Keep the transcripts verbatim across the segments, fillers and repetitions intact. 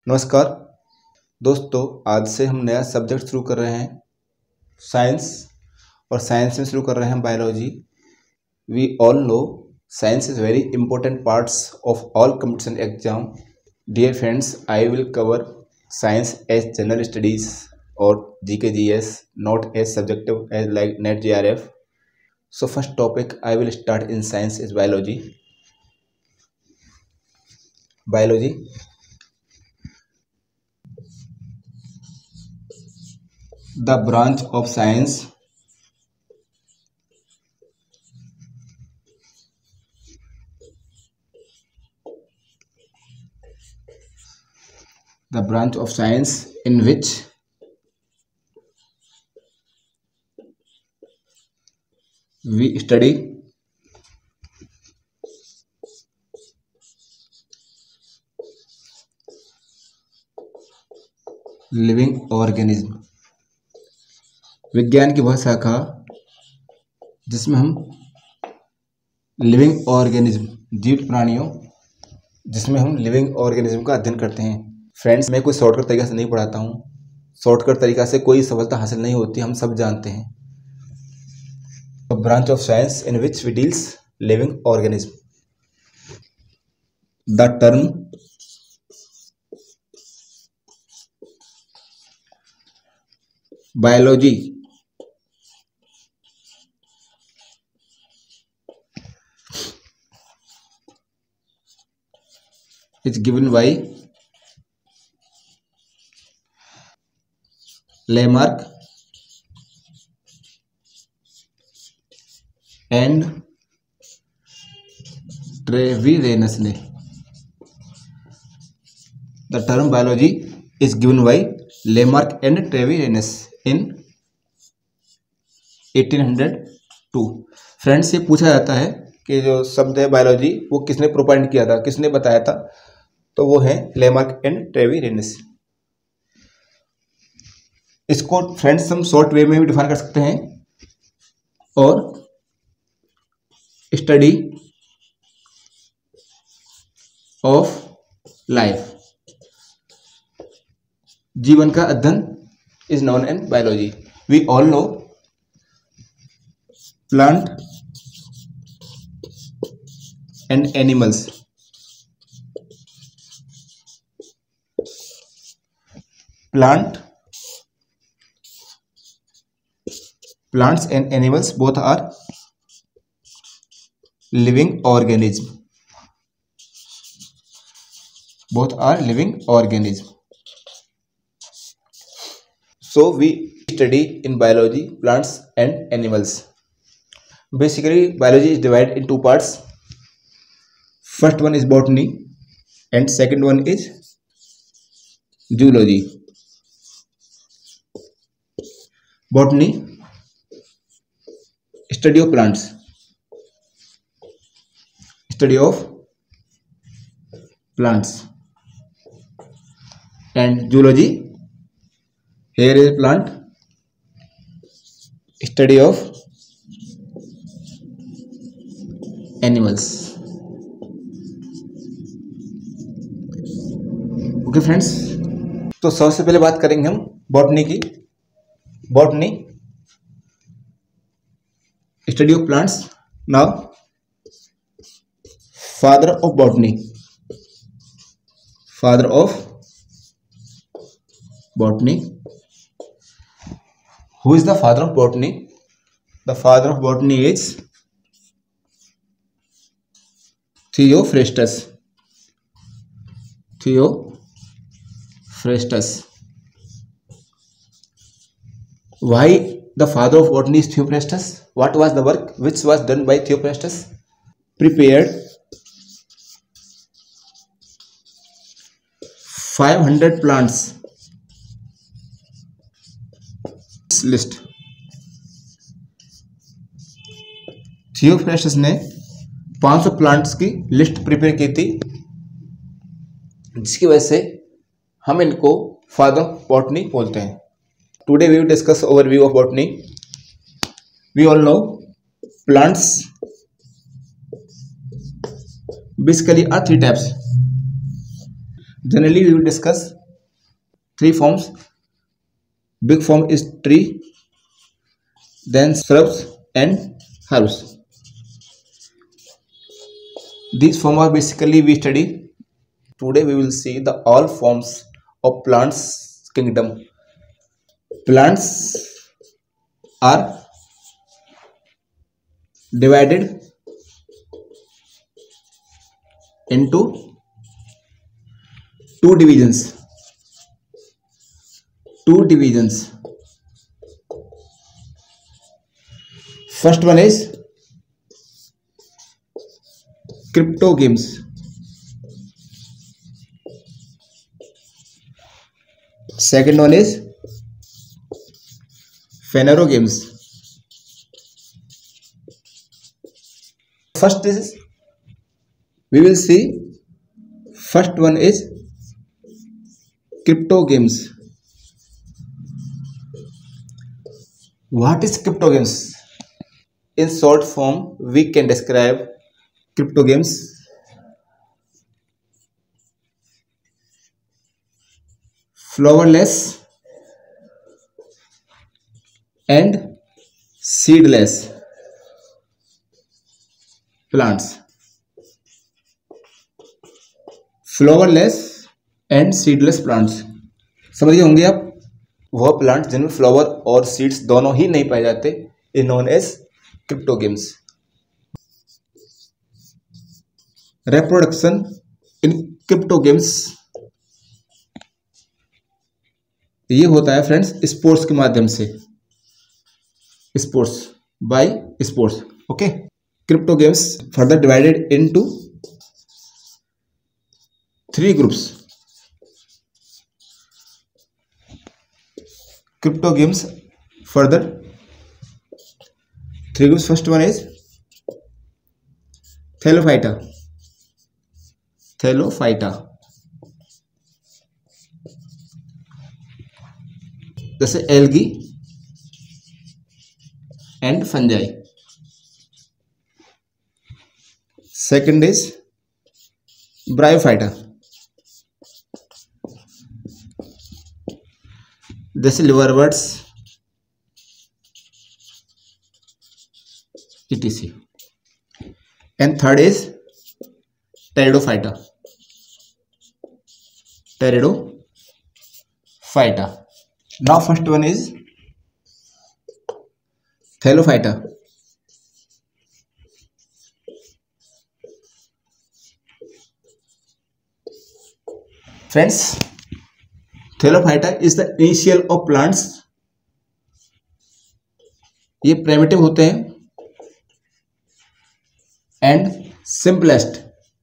नमस्कार दोस्तों, आज से हम नया सब्जेक्ट शुरू कर रहे हैं साइंस। और साइंस में शुरू कर रहे हैं biology. We all know science is very important parts of all competition exam. Dear friends, I will cover science as general studies और G K G S, not as subjective as like NET J R F. So first topic I will start in science is biology. Biology. The branch of science the branch of science in which we study living organism. विज्ञान की वह शाखा जिसमें हम living organism, जीवित प्राणियों, जिसमें हम लिविंग ऑर्गेनिज्म का अध्ययन करते हैं। फ्रेंड्स, मैं कोई शॉर्टकट तरीका से नहीं पढ़ाता हूँ। शॉर्टकट तरीका से कोई सफलता हासिल नहीं होती, हम सब जानते हैं। Branch of science in which we deals living organism. The term biology is given by Lamarck and Treviranus. The term biology is given by Lamarck and Treviranus in eighteen oh two. Friends, ये पूछा जाता है कि जो शब्द है biology वो किसने प्रोपाइंड किया था, किसने बताया था, तो वो है लेमार्क एंड ट्रेविरेनस. इसको फ्रेंड्स हम शॉर्ट वे में भी डिफाइन कर सकते हैं और स्टडी ऑफ लाइफ, जीवन का अध्ययन is known an biology. We all know plant and animals. Plant, plants and animals both are living organism. Both are living organism. So we study in biology plants and animals. Basically, biology is divided in two parts. First one is botany and second one is zoology. Botany, study of plants, study of plants, and zoology, here is plant, study of animals. Okay friends, तो सबसे पहले बात करेंगे हम botany की. Botany, study of plants. Now father of botany, father of botany. Who is the father of botany? The father of botany is Theophrastus. Theophrastus. Why the father of botany is Theophrastus? What was the work which was done by Theophrastus? Prepared five hundred plants list. Theophrastus ने पाँच सौ plants की list prepare की थी, जिसकी वजह से हम इनको फादर ऑफ बॉटनी बोलते हैं. Today we will discuss overview of botany. We all know plants basically are three types. Generally, we will discuss three forms. Big form is tree, then shrubs and herbs. These forms are basically we study. Today we will see the all forms of plants kingdom. Plants are divided into two divisions. Two divisions. First one is cryptogames. Second one is phanerogames. First is we will see. First one is cryptogames. What is cryptogames? In short form, we can describe cryptogames flowerless and seedless plants. Flowerless and seedless plants समझिए होंगे आप, वह plant जिनमें flower और seeds दोनों ही नहीं पाए जाते, is known as cryptogams. Reproduction in cryptogams ये होता है फ्रेंड्स स्पोर्ट्स के माध्यम से, spores by spores. Okay, cryptogams further divided into three groups. Cryptogames further three groups. First one is Thallophyta. Thallophyta. जैसे algae and fungi. Second is Bryophyta. जैसे liverworts etc. And third is Pteridophyta. Pteridophyta. Now first one is Thallophyta. Friends, Thallophyta is the initial of plants. ये primitive होते हैं and simplest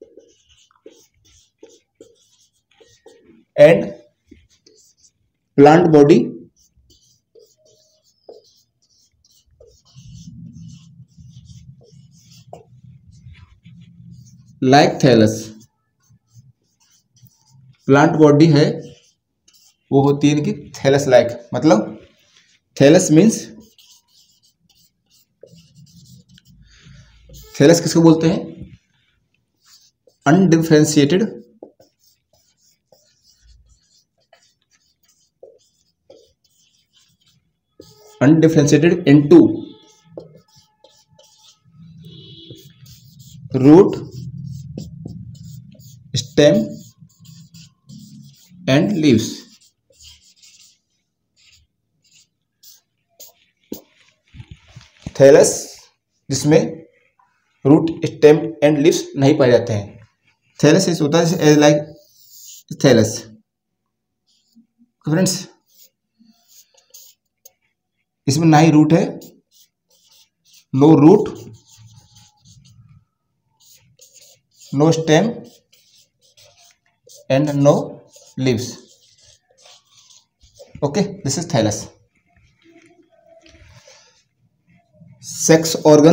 and plant body like thallus. Plant body है वो होती है इनकी thallus like, मतलब thallus means, thallus किसको बोलते हैं? Undifferentiated undifferentiated into root, stem and leaves. Thallus जिसमें रूट, स्टेम एंड लीव्स नहीं पाए जाते हैं. थैलस इस होता है एज लाइक थैलस. फ्रेंड्स इसमें ना ही रूट है, no root, no stem and no leaves. Okay, this is thallus. Sex organ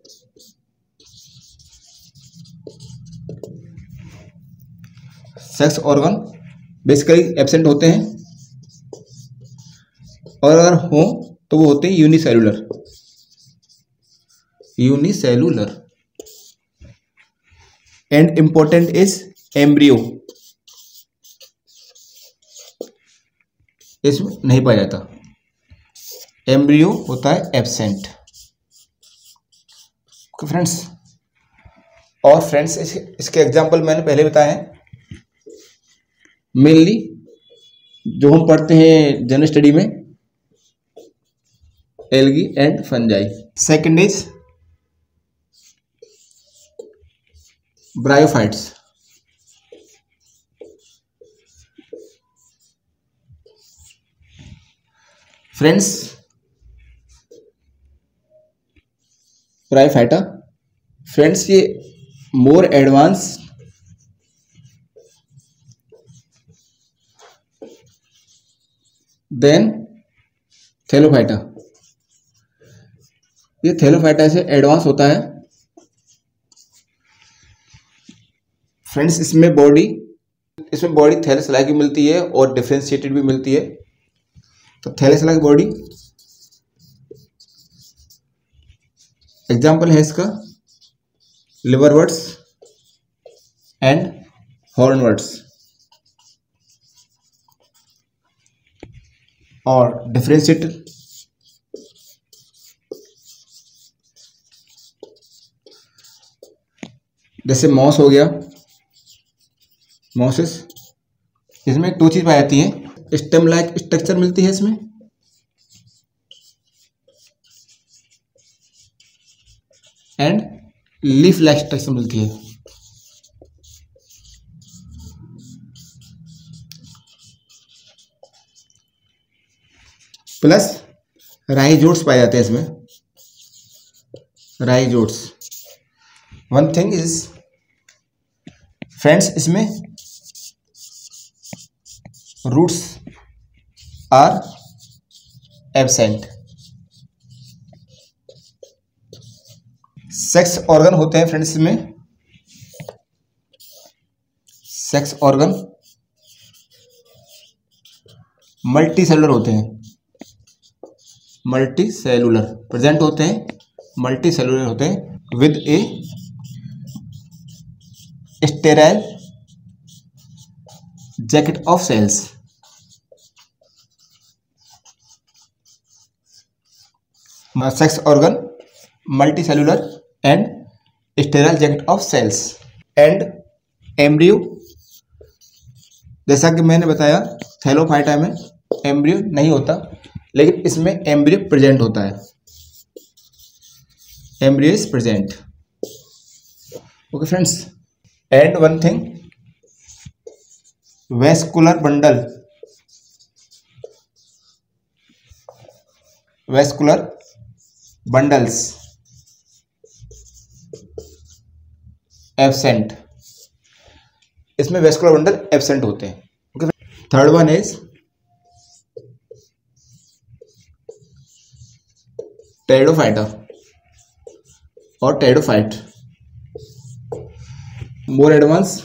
sex organ basically absent होते हैं, और अगर हो तो वो होते हैं unicellular. Unicellular and important is embryo. इसमें नहीं पाया जाता, एम्ब्रियो होता है एब्सेंट। ओके फ्रेंड्स, और फ्रेंड्स इस, इसके एग्जाम्पल मैंने पहले बताए हैं। मेनली जो हम पढ़ते हैं जनरल स्टडी में, algae and fungi. Second is bryophytes. Friends bryophyta, friends ये मोर एडवांस देन थैलोफाइटा। ये थैलोफाइटा से एडवांस होता है। फ्रेंड्स इसमें बॉडी इसमें बॉडी थैलेस लाइक भी मिलती है और डिफरेंशिएटेड भी मिलती है। तो थैलेस लाइक बॉडी एग्जाम्पल है इसका लिवरवर्ट्स एंड हॉर्नवर्ट्स। और डिफरेंशिएटेड जैसे मॉस हो गया, मॉसेस, इसमें दो चीज पाई जाती है, स्टेम लाइक स्ट्रक्चर मिलती है इसमें, एंड लीफ लाइक स्ट्रक्चर मिलती है। प्लस राइजोट्स पाए जाते हैं इसमें, rhizoids. One thing is friends इसमें roots are absent. Sex organ होते हैं फ्रेंड्स इसमें, सेक्स ऑर्गन मल्टी सेलुलर होते हैं, मल्टी सेलुलर प्रेजेंट होते हैं, मल्टी सेलुलर होते हैं with a sterile jacket of cells. Sex organ multicellular and sterile jacket of cells. And embryo, जैसा कि मैंने बताया थैलोफाइटा में एम्ब्रियो नहीं होता, लेकिन इसमें एम्ब्रियो प्रेजेंट होता है, embryo is present. Okay friends, and one thing vascular bundle, vascular bundles absent, इसमें वेस्कुलर बंडल एब्सेंट होते हैं। Okay, third one is pteridophyta और pteridophyte, more advance,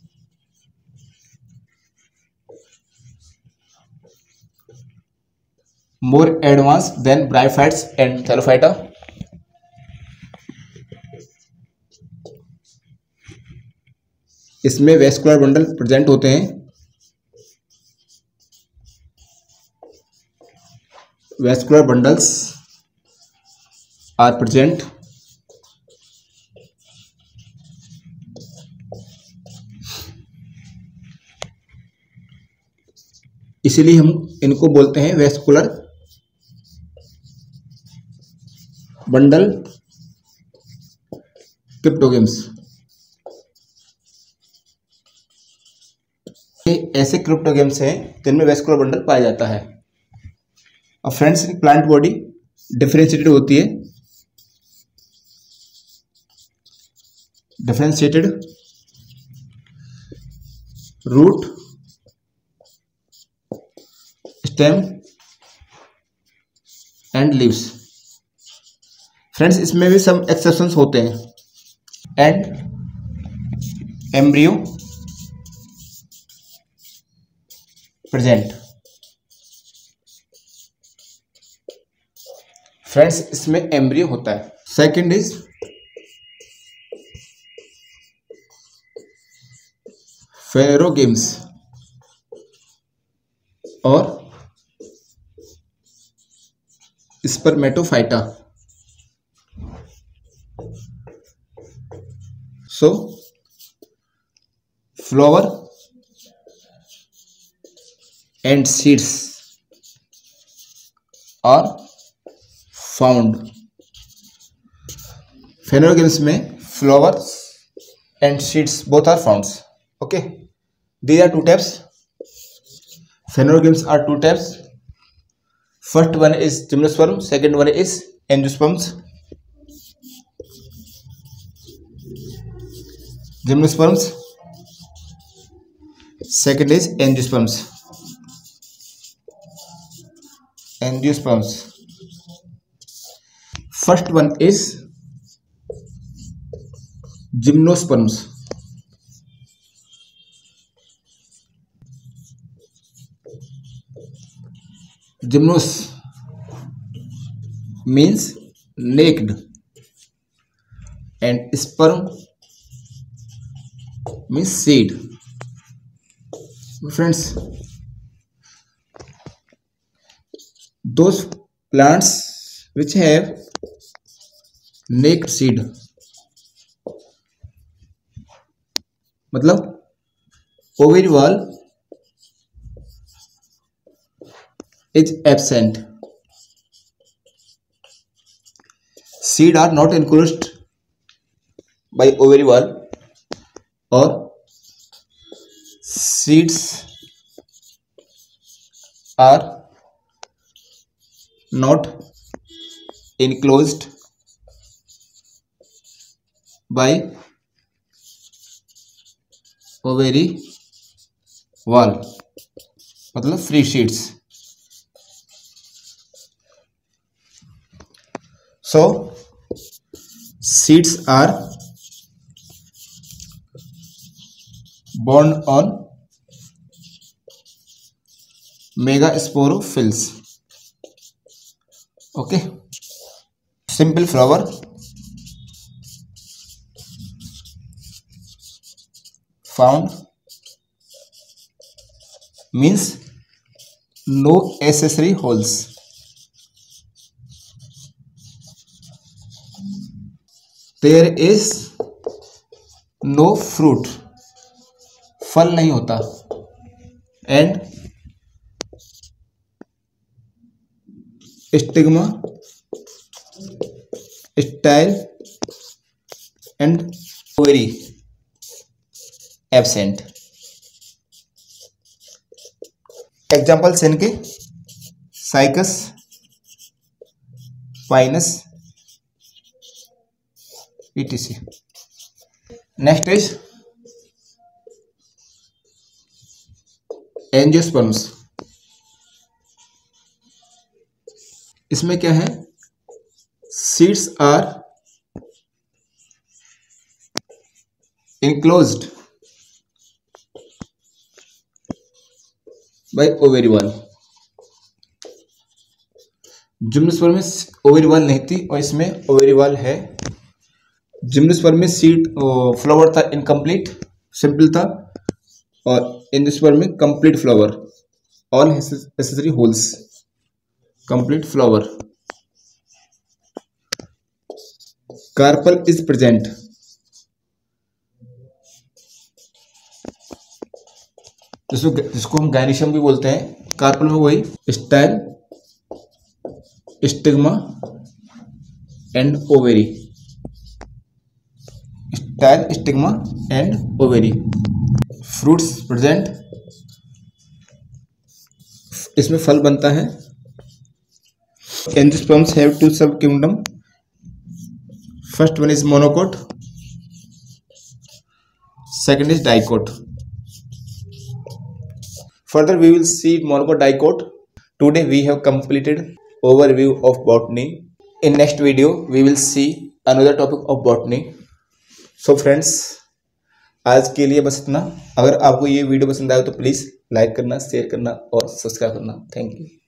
more advanced than bryophytes and thallophyta. इसमें vascular bundle present होते हैं, vascular bundles are present, इसीलिए हम इनको बोलते हैं वेस्कुलर बंडल क्रिप्टोगेम्स। ये ऐसे क्रिप्टोगेम्स हैं जिनमें वेस्कुलर बंडल पाया जाता है। अब फ्रेंड्स प्लांट बॉडी डिफरेंशिएटेड होती है, differentiated root, stem and leaves. Friends इसमें भी सब एक्सेप्शंस होते हैं। And embryo present. फ्रेंड्स इसमें एम्ब्रियो होता है। सेकंड इज फेरोगेम्स और spermatophyta. So flower and seeds are found. Phanerogams में flowers and seeds both are found. Okay, these are two types. Phanerogams are two types. First one is gymnosperm, second one is angiosperms. Gymnosperms, second is angiosperms. Angiosperms. First one is gymnosperms. Gymnos means naked and sperm means seed. Friends, those plants which have naked seed मतलब ovary wall is absent. Seed are not enclosed by ovary wall, or seeds are not enclosed by ovary wall मतलब free seeds. So seeds are born on megasporophylls. Okay, simple flower, found means no accessory holes. There is no fruit, फल नहीं होता, and stigma, style and ovary absent. Examples इनके cycas, pinus, etc. Next is angiosperms. इसमें क्या है? Seeds are enclosed by ovary wall. Gymnosperm में ovary wall नहीं थी और इसमें ओवरी वॉल है. जिम्नोस्पर्म में सीड फ्लावर था इनकम्प्लीट, सिंपल था, और एंजियोस्पर्म में complete flower, all necessary whorls, complete flower. Carpel is present. जिसको जिसको हम गायनिशियम भी बोलते हैं. कार्पल में वही style, stigma and ovary. Style, stigma and ovary. Fruits present. इसमें फल बनता है. Angiosperms have two sub kingdom. First one is monocot, second is dicot. Further we will see monocot, dicot. Today we have completed overview of botany. In next video we will see another topic of botany. So friends, आज के लिए बस इतना. अगर आपको ये video पसंद आया तो प्लीज़ लाइक करना, शेयर करना और सब्सक्राइब करना. Thank you.